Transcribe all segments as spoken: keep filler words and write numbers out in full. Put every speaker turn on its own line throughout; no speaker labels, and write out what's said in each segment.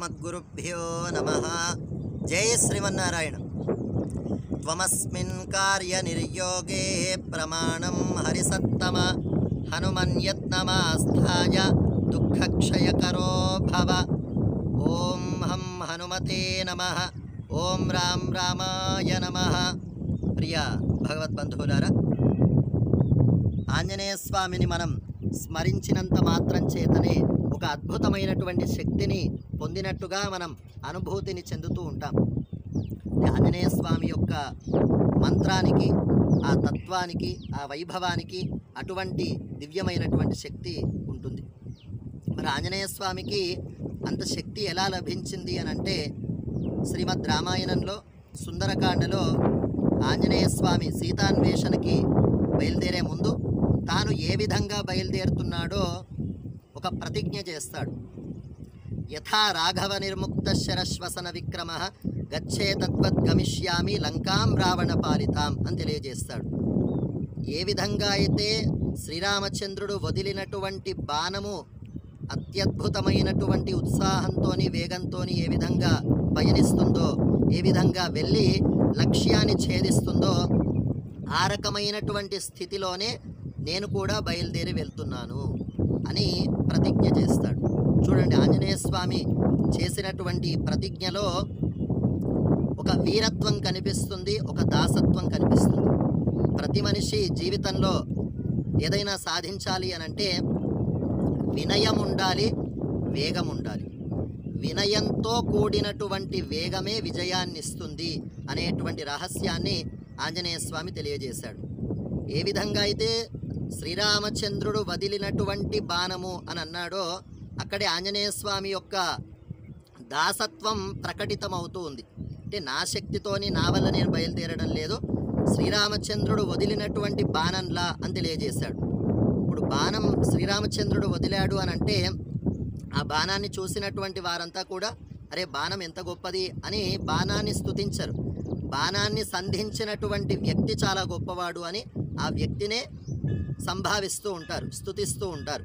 अस्मद्गुरुभ्यो नमः। जय श्रीमन्नारायण। त्वमस्मिन् कार्यनिर्योगे प्रमाणं हरिसत्तम हनुमन्यत्नमास्थाय दुःखक्षयकरो भव। ओं हं हनुमते नमः। ओं राम रामाय नमः। प्रिय भगवद्बंधुవులారా, ఆంజనేయ స్వామిని మనం స్మరించినంత మాత్రం చేతనే ఒక అద్భుతమైనటువంటి శక్తిని పొందినట్టుగా మనం అనుభూతిని చెందుతూ ఉంటాం. ఆంజనేయ స్వామి యొక్క మంత్రానికి, ఆ తత్వానికి, ఆ వైభవానికి అటువంటి దివ్యమైనటువంటి శక్తి ఉంటుంది. మరి ఆంజనేయ స్వామికి అంత శక్తి ఎలా లభించింది అని అంటే, శ్రీమద్ రామాయణంలో సుందరకాండలో ఆంజనేయ స్వామి సీతాన్వేషణకి బయలుదేరే ముందు తాను ఏ విధంగా బయలుదేరుతున్నాడో ఒక ప్రతిజ్ఞ చేస్తాడు. యథా రాఘవ నిర్ముక్త శరశ్వసన విక్రమ గచ్చే తద్వద్ గమిష్యామి లంకాం రావణ పాలితాం అని తెలియజేస్తాడు. ఏ విధంగా అయితే శ్రీరామచంద్రుడు వదిలినటువంటి బాణము అత్యద్భుతమైనటువంటి ఉత్సాహంతో, వేగంతో ఏ విధంగా పయనిస్తుందో, ఏ విధంగా వెళ్ళి లక్ష్యాన్ని ఛేదిస్తుందో, ఆ రకమైనటువంటి స్థితిలోనే నేను కూడా బయలుదేరి వెళ్తున్నాను అని ప్రతిజ్ఞ చేస్తాడు. చూడండి, ఆంజనేయ స్వామి చేసినటువంటి ప్రతిజ్ఞలో ఒక వీరత్వం కనిపిస్తుంది, ఒక దాసత్వం కనిపిస్తుంది. ప్రతి మనిషి జీవితంలో ఏదైనా సాధించాలి అనంటే వినయం ఉండాలి, వేగం ఉండాలి. వినయంతో కూడినటువంటి వేగమే విజయాన్ని ఇస్తుంది అనేటువంటి రహస్యాన్ని ఆంజనేయ స్వామి తెలియజేశాడు. ఏ విధంగా అయితే శ్రీరామచంద్రుడు వదిలినటువంటి బాణము అని అన్నాడో, అక్కడే ఆంజనేయ స్వామి యొక్క దాసత్వం ప్రకటితమవుతూ ఉంది. అంటే నా శక్తితోని, నా వల్ల నేను బయలుదేరడం లేదు, శ్రీరామచంద్రుడు వదిలినటువంటి బాణంలా అని తెలియజేశాడు. ఇప్పుడు బాణం శ్రీరామచంద్రుడు వదిలాడు అని అంటే ఆ బాణాన్ని చూసినటువంటి వారంతా కూడా అరే బాణం ఎంత గొప్పది అని బాణాన్ని స్తుతించరు. బాణాన్ని సంధించినటువంటి వ్యక్తి చాలా గొప్పవాడు అని ఆ వ్యక్తినే సంభావిస్తూ ఉంటారు, స్తుతిస్తూ ఉంటారు.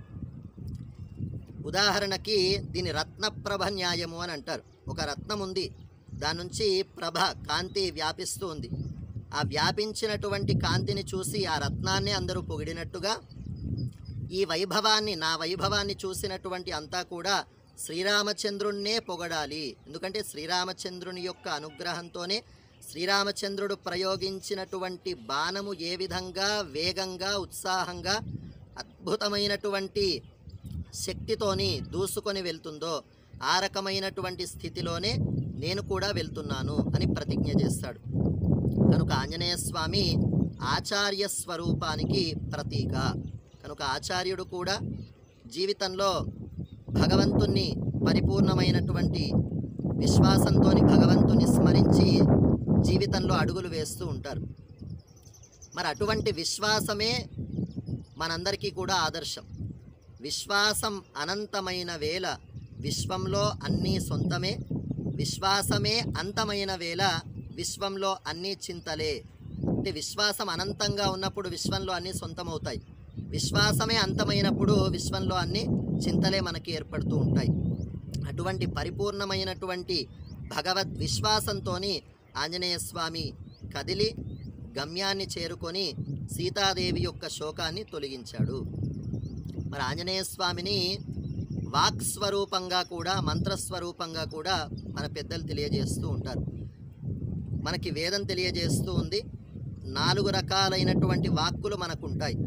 ఉదాహరణకి దీని రత్నప్రభ న్యాయము అని అంటారు. ఒక రత్నం ఉంది, దాని నుంచి ప్రభ, కాంతి వ్యాపిస్తూ ఉంది. ఆ వ్యాపించినటువంటి కాంతిని చూసి ఆ రత్నాన్ని అందరూ పొగిడినట్టుగా ఈ వైభవాన్ని, నా వైభవాన్ని చూసినటువంటి అంతా కూడా శ్రీరామచంద్రుణ్ణే పొగడాలి. ఎందుకంటే శ్రీరామచంద్రుని యొక్క అనుగ్రహంతోనే శ్రీరామచంద్రుడు ప్రయోగించినటువంటి బాణము ఏ విధంగా వేగంగా, ఉత్సాహంగా, అద్భుతమైనటువంటి శక్తితోని దూసుకొని వెళ్తుందో ఆ రకమైనటువంటి స్థితిలోనే నేను కూడా వెళ్తున్నాను అని ప్రతిజ్ఞ చేస్తాడు. కనుక ఆంజనేయ స్వామి ఆచార్య స్వరూపానికి ప్రతీక. కనుక ఆచార్యుడు కూడా జీవితంలో భగవంతుణ్ణి పరిపూర్ణమైనటువంటి విశ్వాసంతో భగవంతుని స్మరించి జీవితంలో అడుగులు వేస్తూ ఉంటారు. మరి అటువంటి విశ్వాసమే మనందరికీ కూడా ఆదర్శం. విశ్వాసం అనంతమైన వేళ విశ్వంలో అన్నీ సొంతమే, విశ్వాసమే అంతమైన వేళ విశ్వంలో అన్నీ చింతలే. అంటే విశ్వాసం అనంతంగా ఉన్నప్పుడు విశ్వంలో అన్నీ సొంతమవుతాయి, విశ్వాసమే అంతమైనప్పుడు విశ్వంలో అన్ని చింతలే మనకి ఏర్పడుతూ ఉంటాయి. అటువంటి పరిపూర్ణమైనటువంటి భగవద్ విశ్వాసంతో ఆంజనేయ స్వామి కదిలి గమ్యాన్ని చేరుకొని సీతాదేవి యొక్క శోకాన్ని తొలగించాడు. మరి ఆంజనేయ స్వామిని వాక్స్వరూపంగా కూడా, మంత్రస్వరూపంగా కూడా మన పెద్దలు తెలియజేస్తూ ఉంటారు. మనకి వేదం తెలియజేస్తూ ఉంది, నాలుగు రకాలైనటువంటి వాక్కులు మనకుంటాయి.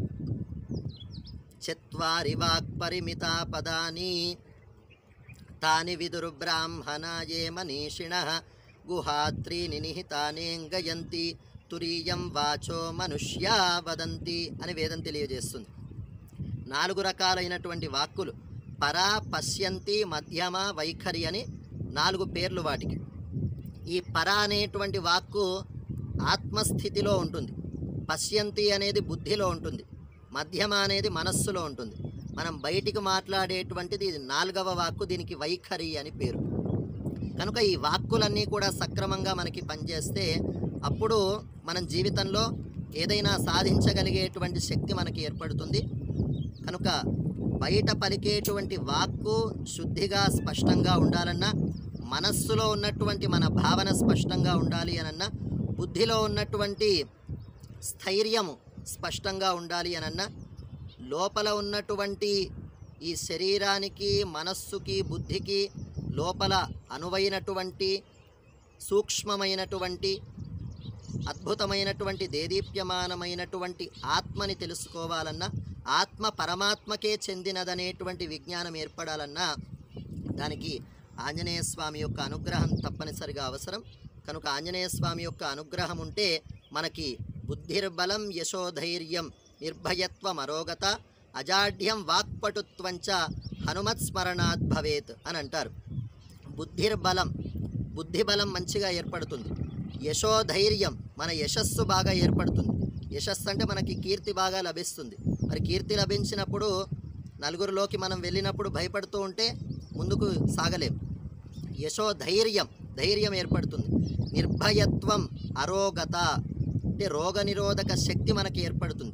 చత్వారి వాక్ పరిమితా పదాని తాని విదురు బ్రాహ్మణాయే మనీషిణః గుహాత్రీని నిహితానేంగయంతి తురీయం వాచో మనుష్యా వదంతి అని వేదం తెలియజేస్తుంది. నాలుగు రకాలైనటువంటి వాక్కులు, పరా, పశ్యంతి, మధ్యమ, వైఖరి అని నాలుగు పేర్లు వాటికి. ఈ పరా అనేటువంటి వాక్కు ఆత్మస్థితిలో ఉంటుంది, పశ్యంతి అనేది బుద్ధిలో ఉంటుంది, మధ్యమ అనేది మనస్సులో ఉంటుంది. మనం బయటికి మాట్లాడేటువంటిది ఇది నాలుగవ వాక్కు, దీనికి వైఖరి అని పేరు. కనుక ఈ వాక్కులన్నీ కూడా సక్రమంగా మనకి పనిచేస్తే అప్పుడు మనం జీవితంలో ఏదైనా సాధించగలిగేటువంటి శక్తి మనకి ఏర్పడుతుంది. కనుక బయట పలికేటువంటి వాక్కు శుద్ధిగా స్పష్టంగా ఉండాలన్నా, మనస్సులో ఉన్నటువంటి మన భావన స్పష్టంగా ఉండాలి అనన్నా, బుద్ధిలో ఉన్నటువంటి స్థైర్యము స్పష్టంగా ఉండాలి అనన్నా, లోపల ఉన్నటువంటి ఈ శరీరానికి మనస్సుకి బుద్ధికి లోపల అనువైనటువంటి సూక్ష్మమైనటువంటి అద్భుతమైనటువంటి దేదీప్యమానమైనటువంటి ఆత్మని తెలుసుకోవాలన్నా, ఆత్మ పరమాత్మకే చెందినదనేటువంటి విజ్ఞానం ఏర్పడాలన్నా దానికి ఆంజనేయ స్వామి యొక్క అనుగ్రహం తప్పనిసరిగా అవసరం. కనుక ఆంజనేయ స్వామి యొక్క అనుగ్రహం ఉంటే మనకి బుద్ధిర్బలం యశోధైర్యం నిర్భయత్వం అరోగత అజాఢ్యం వాక్పటుత్వంచ హనుమత్స్మరణాత్ భవేత్ అని అంటారు. బుద్ధిర్బలం, బుద్ధిబలం మంచిగా ఏర్పడుతుంది. యశోధైర్యం, మన యశస్సు బాగా ఏర్పడుతుంది. యశస్సు అంటే మనకి కీర్తి బాగా లభిస్తుంది. మరి కీర్తి లభించినప్పుడు నలుగురిలోకి మనం వెళ్ళినప్పుడు భయపడుతూ ఉంటే ముందుకు సాగలేం. యశోధైర్యం, ధైర్యం ఏర్పడుతుంది. నిర్భయత్వం అరోగత అంటే రోగనిరోధక శక్తి మనకి ఏర్పడుతుంది.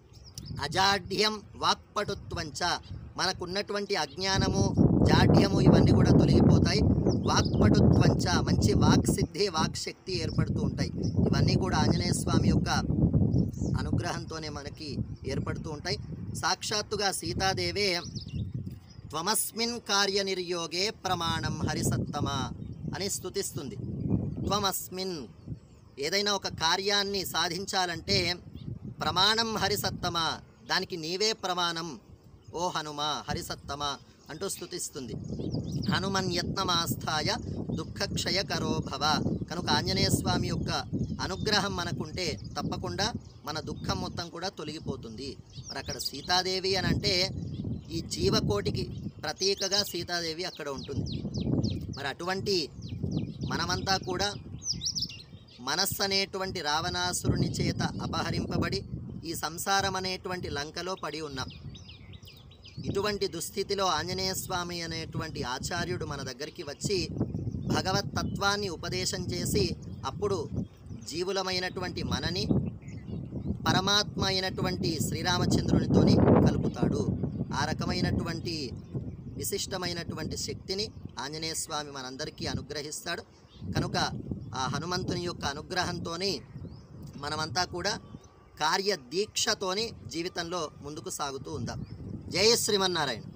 అజాఢ్యం వాక్పటుత్వంచ మనకున్నటువంటి అజ్ఞానము జాఢ్యము ఇవన్నీ కూడా తొలగిపోతాయి. వాక్పటుత్వంచ మంచి వాక్సిద్ధి వాక్శక్తి ఏర్పడుతూ ఉంటాయి. ఇవన్నీ కూడా ఆంజనేయ స్వామి యొక్క అనుగ్రహంతోనే మనకి ఏర్పడుతూ ఉంటాయి. సాక్షాత్తుగా సీతాదేవే త్వమస్మిన్ కార్యనిర్యోగే ప్రమాణం హరిసత్తమ అని స్తుతిస్తుంది. త్వమస్మిన్, ఏదైనా ఒక కార్యాన్ని సాధించాలంటే ప్రమాణం హరిసత్తమ, దానికి నీవే ప్రమాణం ఓ హనుమ హరిసత్తమ అంటూ స్తుతిస్తుంది. హనుమన్యత్నమాస్థాయ దుఃఖక్షయకరో భవ. కనుక ఆంజనేయ స్వామి యొక్క అనుగ్రహం మనకుంటే తప్పకుండా మన దుఃఖం మొత్తం కూడా తొలగిపోతుంది. మరి అక్కడ సీతాదేవి అని అంటే ఈ జీవకోటికి ప్రతీకగా సీతాదేవి అక్కడ ఉంటుంది. మరి అటువంటి మనమంతా కూడా మనస్సు అనేటువంటి రావణాసురుని చేత అపహరింపబడి ఈ సంసారం అనేటువంటి లంకలో పడి ఉన్నాం. ఇటువంటి దుస్థితిలో ఆంజనేయ స్వామి అనేటువంటి ఆచార్యుడు మన దగ్గరికి వచ్చి భగవత్ తత్వాన్ని ఉపదేశం చేసి అప్పుడు జీవులమైనటువంటి మనని పరమాత్మ అయినటువంటి శ్రీరామచంద్రునితోని కలుపుతాడు. ఆ రకమైనటువంటి విశిష్టమైనటువంటి శక్తిని ఆంజనేయ స్వామి మనందరికీ అనుగ్రహిస్తాడు. కనుక ఆ హనుమంతుని యొక్క అనుగ్రహంతోని మనమంతా కూడా కార్యదీక్షతోని జీవితంలో ముందుకు సాగుతూ ఉందాం. జై శ్రీమన్నారాయణ.